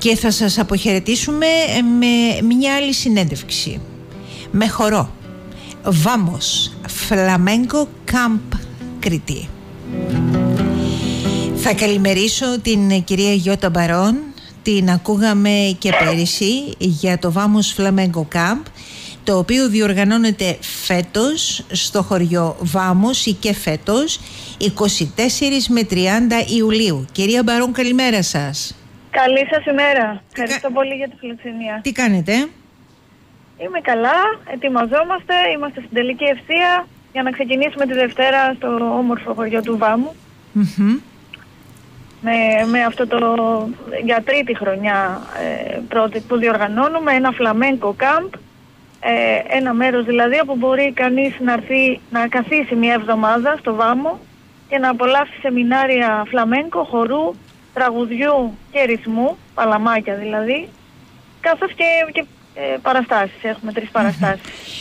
Και θα σας αποχαιρετήσουμε με μια άλλη συνέντευξη, με χορό. Βάμος, Φλαμέγκο Κάμπ Κρήτη. Θα καλημερίσω την κυρία Γιώτα Μπαρόν. Την ακούγαμε και πέρυσι για το Βάμος Φλαμέγκο Κάμπ, το οποίο διοργανώνεται φέτος στο χωριό Βάμος, ή και φέτος 24 με 30 Ιουλίου. Κυρία Μπαρόν, καλημέρα σας. Καλή σας ημέρα. Ευχαριστώ πολύ για τη φιλοξενία. Τι κάνετε? Είμαι καλά, ετοιμαζόμαστε, είμαστε στην τελική ευθεία για να ξεκινήσουμε τη Δευτέρα στο όμορφο χωριό του Βάμου. Με αυτό το για τρίτη χρονιά πρώτη που διοργανώνουμε ένα φλαμέγκο κάμπ, ένα μέρος δηλαδή όπου μπορεί κανείς να έρθει να καθίσει μια εβδομάδα στο Βάμο και να απολαύσει σεμινάρια φλαμέγκο, χορού, τραγουδιού και ρυθμού, παλαμάκια δηλαδή, καθώς και παραστάσεις. Έχουμε 3 παραστάσεις.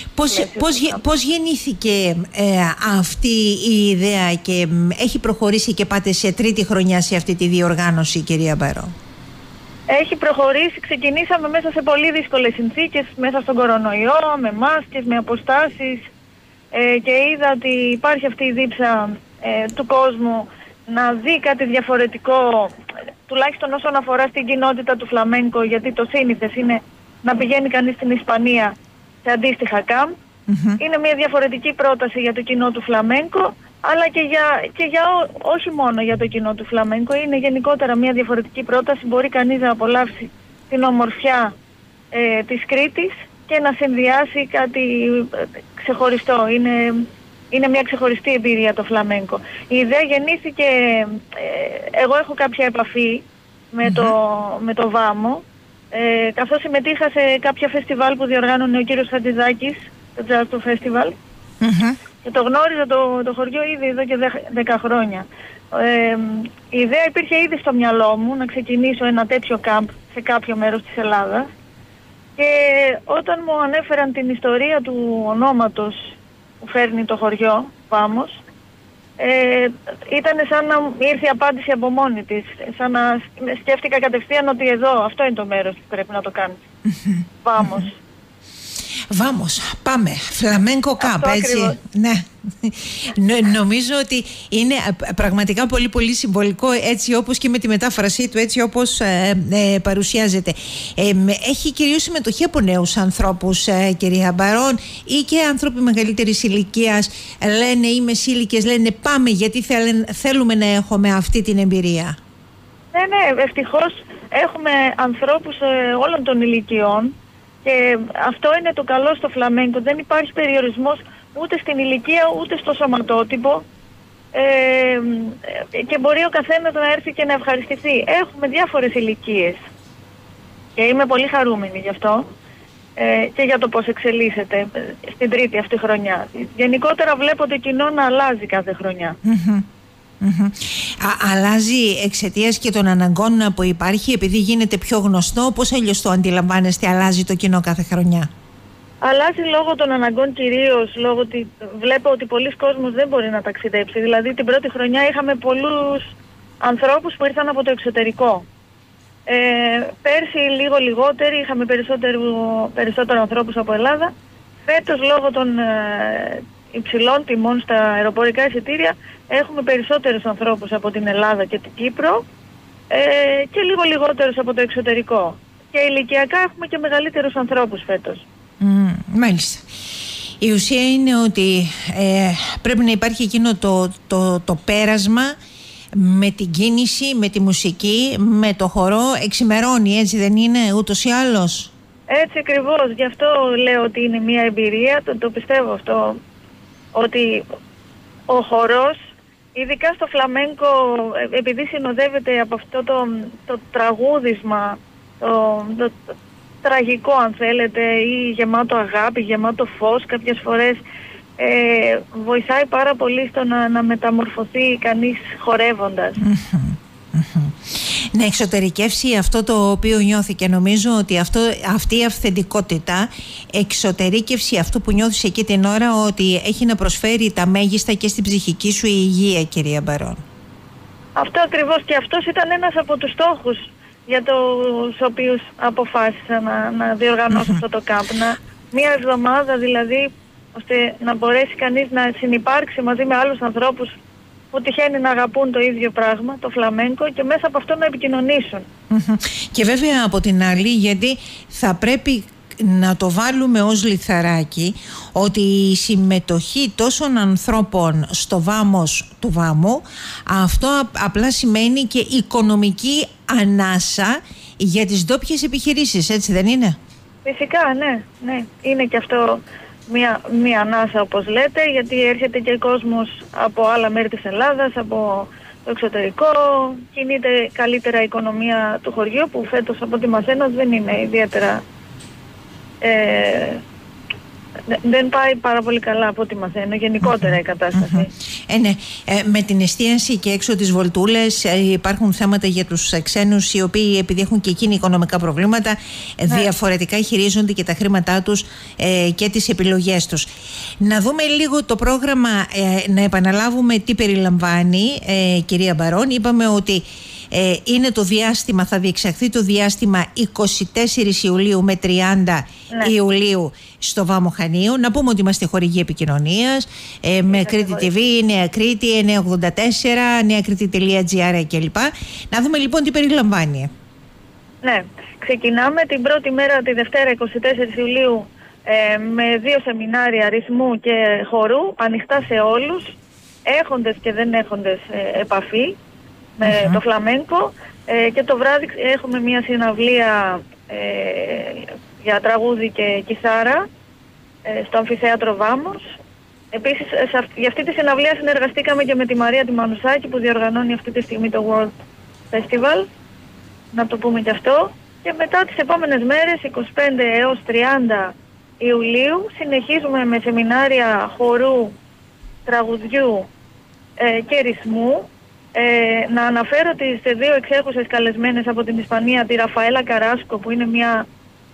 Πώς γεννήθηκε αυτή η ιδέα και έχει προχωρήσει και πάτε σε τρίτη χρονιά σε αυτή τη διοργάνωση, κυρία Μπαρό? Έχει προχωρήσει, ξεκινήσαμε μέσα σε πολύ δύσκολες συνθήκες, μέσα στον κορονοϊό, με μάσκες, με αποστάσεις, και είδα ότι υπάρχει αυτή η δίψα του κόσμου να δει κάτι διαφορετικό, τουλάχιστον όσον αφορά στην κοινότητα του φλαμέγκο, γιατί το σύνηθες είναι να πηγαίνει κανείς στην Ισπανία σε αντίστοιχα κάμπ. Είναι μια διαφορετική πρόταση για το κοινό του φλαμέγκο, αλλά όχι μόνο για το κοινό του φλαμέγκο, είναι γενικότερα μια διαφορετική πρόταση. Μπορεί κανείς να απολαύσει την ομορφιά της Κρήτης και να συνδυάσει κάτι ξεχωριστό. Είναι μια ξεχωριστή εμπειρία το φλαμέγκο. Η ιδέα γεννήθηκε, εγώ έχω κάποια επαφή με το Βάμο, καθώς συμμετείχα σε κάποια φεστιβάλ που διοργάνωνε ο κύριος Χατζηδάκης, το Jazz Festival, και το γνώριζα το χωριό ήδη εδώ και 10 χρόνια. Η ιδέα υπήρχε ήδη στο μυαλό μου να ξεκινήσω ένα τέτοιο κάμπ σε κάποιο μέρος της Ελλάδας, και όταν μου ανέφεραν την ιστορία του ονόματος που φέρνει το χωριό Βάμος, ήταν σαν να ήρθε η απάντηση από μόνη της, σαν να σκέφτηκα κατευθείαν ότι εδώ, αυτό είναι το μέρος που πρέπει να το κάνεις. Βάμος. Βάμος, πάμε. Φλαμέγκο κάμπ, έτσι. Ναι. Νομίζω ότι είναι πραγματικά πολύ πολύ συμβολικό, έτσι όπως και με τη μετάφρασή του, έτσι όπως παρουσιάζεται. Έχει κυρίως συμμετοχή από νέους ανθρώπους, κυρία Μπαρόν, ή και άνθρωποι μεγαλύτερης ηλικίας λένε, ή μεσήλικες λένε πάμε γιατί θέλουμε να έχουμε αυτή την εμπειρία? Ναι, ευτυχώς έχουμε ανθρώπους όλων των ηλικιών. Και αυτό είναι το καλό στο φλαμέγκο. Δεν υπάρχει περιορισμός ούτε στην ηλικία ούτε στο σωματότυπο, και μπορεί ο καθένας να έρθει και να ευχαριστηθεί. Έχουμε διάφορες ηλικίες και είμαι πολύ χαρούμενη γι' αυτό, και για το πώς εξελίσσεται στην τρίτη αυτή χρονιά. Γενικότερα βλέπω το κοινό να αλλάζει κάθε χρονιά. Αλλάζει εξαιτίας και των αναγκών που υπάρχει, επειδή γίνεται πιο γνωστό? Πώς αλλιώς το αντιλαμβάνεστε, αλλάζει το κοινό κάθε χρονιά? Αλλάζει λόγω των αναγκών κυρίως, λόγω ότι βλέπω ότι πολλοί κόσμος δεν μπορεί να ταξιδέψει. Δηλαδή την πρώτη χρονιά είχαμε πολλούς ανθρώπους που ήρθαν από το εξωτερικό. Πέρσι λίγο λιγότεροι, είχαμε περισσότερο ανθρώπους από Ελλάδα. Φέτος λόγω των υψηλών τιμών στα αεροπορικά εισιτήρια έχουμε περισσότερους ανθρώπους από την Ελλάδα και την Κύπρο, και λίγο λιγότερους από το εξωτερικό. Και ηλικιακά έχουμε και μεγαλύτερους ανθρώπους φέτος. Μάλιστα. Η ουσία είναι ότι πρέπει να υπάρχει εκείνο το πέρασμα με την κίνηση, με τη μουσική, με το χορό. Εξημερώνει, έτσι δεν είναι, ούτως ή άλλως? Έτσι ακριβώς. Γι' αυτό λέω ότι είναι μια εμπειρία. Το πιστεύω αυτό, ότι ο χορός, ειδικά στο φλαμέγκο, επειδή συνοδεύεται από αυτό το τραγούδισμα, το τραγικό αν θέλετε, ή γεμάτο αγάπη, γεμάτο φως κάποιες φορές, βοηθάει πάρα πολύ στο να μεταμορφωθεί κανείς χορεύοντας. Να εξωτερικεύσει αυτό το οποίο νιώθει, και νομίζω ότι αυτή η αυθεντικότητα, εξωτερήκευση αυτού που νιώθεις εκεί την ώρα, ότι έχει να προσφέρει τα μέγιστα και στην ψυχική σου υγεία, κυρία Μπαρόν. Αυτό ακριβώς, και αυτός ήταν ένας από τους στόχους για τους οποίους αποφάσισα να διοργανώσω αυτό το κάμπ. Μία εβδομάδα δηλαδή, ώστε να μπορέσει κανείς να συνυπάρξει μαζί με άλλους ανθρώπους που τυχαίνει να αγαπούν το ίδιο πράγμα, το φλαμέγκο, και μέσα από αυτό να επικοινωνήσουν. Και βέβαια από την άλλη, γιατί θα πρέπει να το βάλουμε ως λιθαράκι, ότι η συμμετοχή τόσων ανθρώπων στο βάμος του Βάμου, αυτό απλά σημαίνει και οικονομική ανάσα για τις ντόπιες επιχειρήσεις, έτσι δεν είναι? Φυσικά, ναι. Είναι και αυτό μία ανάσα, όπως λέτε, γιατί έρχεται και κόσμος από άλλα μέρη της Ελλάδας, από το εξωτερικό, κινείται καλύτερα η οικονομία του χωριού, που φέτος από ό,τι μαθαίνω δεν είναι ιδιαίτερα... δεν πάει πάρα πολύ καλά από ό,τι μαθαίνω, γενικότερα η κατάσταση. Ναι. Με την εστίαση και έξω τις βολτούλες υπάρχουν θέματα για τους ξένους, οι οποίοι επειδή έχουν και εκείνοι οικονομικά προβλήματα, διαφορετικά χειρίζονται και τα χρήματά τους και τις επιλογές τους. Να δούμε λίγο το πρόγραμμα, να επαναλάβουμε τι περιλαμβάνει, κυρία Μπαρών. Είπαμε ότι είναι το διάστημα, θα διεξαχθεί το διάστημα 24 Ιουλίου με 30 Ιουλίου στο Βάμο Χανίου. Να πούμε ότι είμαστε χορηγοί επικοινωνίας με Κρήτη TV, Νέα Κρήτη, 984, neakriti.gr κλπ. Να δούμε λοιπόν τι περιλαμβάνει. Ναι, ξεκινάμε την πρώτη μέρα, τη Δευτέρα 24 Ιουλίου, με 2 σεμινάρια ρυθμού και χορού, ανοιχτά σε όλους, έχοντες και δεν έχοντες επαφή με το φλαμέγκο, και το βράδυ έχουμε μια συναυλία για τραγούδι και κιθάρα στο Αμφιθέατρο Βάμος. Επίσης για αυτή τη συναυλία συνεργαστήκαμε και με τη Μαρία τη Μανουσάκη, που διοργανώνει αυτή τη στιγμή το World Festival, να το πούμε και αυτό. Και μετά τις επόμενες μέρες, 25 έως 30 Ιουλίου, συνεχίζουμε με σεμινάρια χορού, τραγουδιού και ρυθμού. Να αναφέρω τις 2 εξέχουσες καλεσμένες από την Ισπανία, τη Ραφαέλα Καράσκο, που είναι μια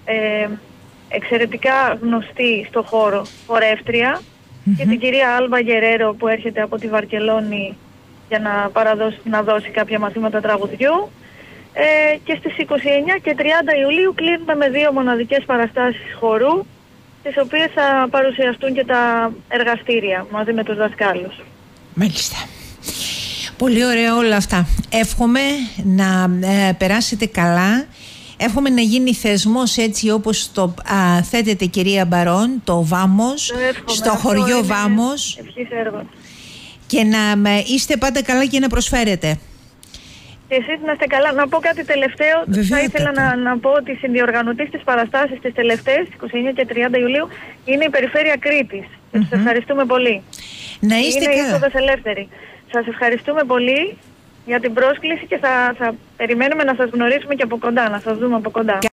εξαιρετικά γνωστή στο χώρο χορεύτρια, και την κυρία Άλβα Γερέρο, που έρχεται από τη Βαρκελόνη για να δώσει κάποια μαθήματα τραγουδιού. Και στις 29 και 30 Ιουλίου κλείνουμε με 2 μοναδικές παραστάσεις χορού, τις οποίες θα παρουσιαστούν και τα εργαστήρια μαζί με τους δασκάλους. Μάλιστα. Πολύ ωραία όλα αυτά. Εύχομαι να περάσετε καλά. Εύχομαι να γίνει θεσμός έτσι όπως το θέτετε, κυρία Μπαρών, το Βάμος, στο χωριό Βάμος. Ευχής έργο. Και να είστε πάντα καλά και να προσφέρετε. Και εσείς να είστε καλά. Να πω κάτι τελευταίο. Θα ήθελα να πω ότι η συνδιοργανωτής της παραστάσης της τελευταίας, 29 και 30 Ιουλίου, είναι η Περιφέρεια Κρήτης. Σας ευχαριστούμε πολύ. Να είστε είναι καλά. είσοδος ελεύθερη. Σας ευχαριστούμε πολύ για την πρόσκληση και θα περιμένουμε να σας γνωρίσουμε και από κοντά, να σας δούμε από κοντά.